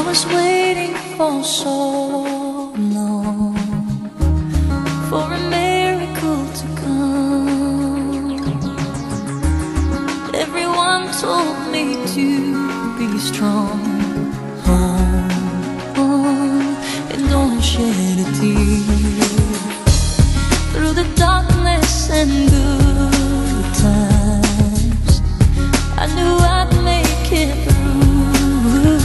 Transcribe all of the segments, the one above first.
was waiting for so long for a miracle to come. Everyone told me to be strong. Hold on and don't shed a tear. Through the darkness and good times, I knew I'd make it through.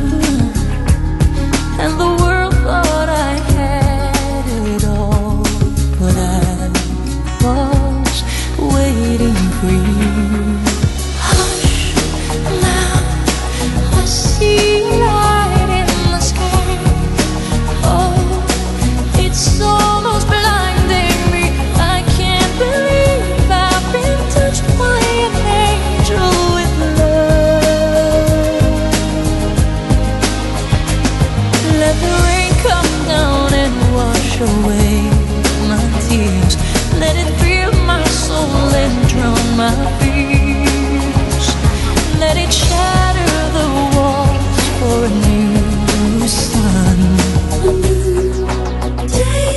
And the world thought I had it all, but I was waiting for you. Hush, now I see a light in the sky. Oh, it's almost blinding me. I can't believe I've been touched by an angel with love. Let the rain come down and wash away my tears. Let it fill my soul and drown my fears. Let it shatter the walls for a new sun. A new day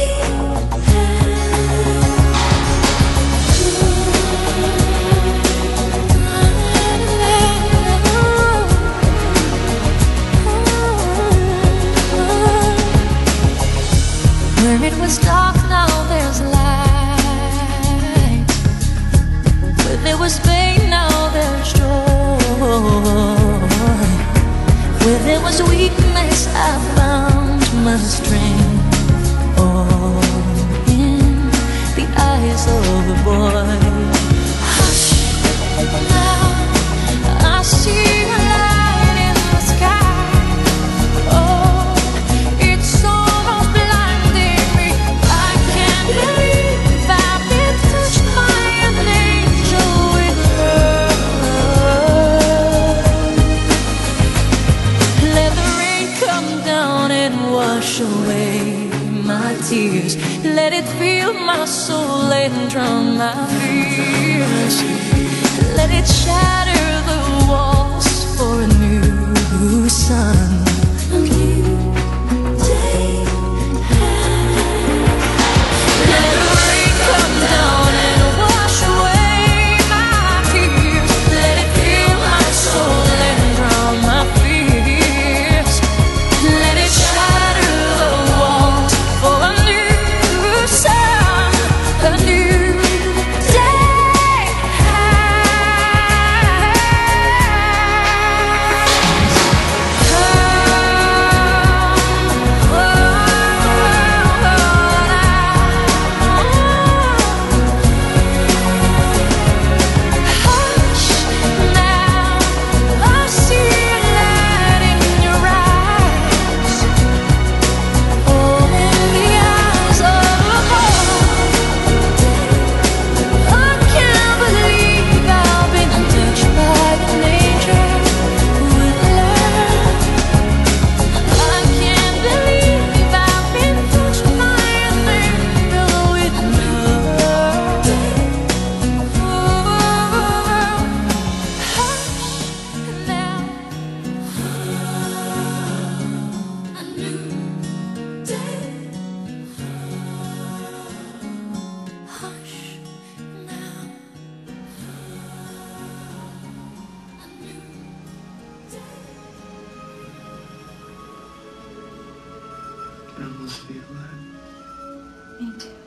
Where it was dark, now there's light. Where there was pain, now there's joy. Where there was weakness, I found my strength. All in the eyes of a boy. Hush, now I see a light in the sky. Oh, it's almost blinding me. I can't believe I've been touched by an angel with love. Let the rain come down and wash away my tears. Let it fill my soul and drown my fears. Let it shatter the walls for a new sun. A new day. Let the rain come down and wash away my tears. Let it fill my soul and drown my fears. Let it shatter the walls for a new sun, a new day. Hush, now I see a light in your eyes. Oh, in the eyes of a boy. I can't believe I've been touched by an angel with love. I can't believe I've been touched by an angel with love. Hush, now a new day. Hush, now a new day. Endless feel that. Me too.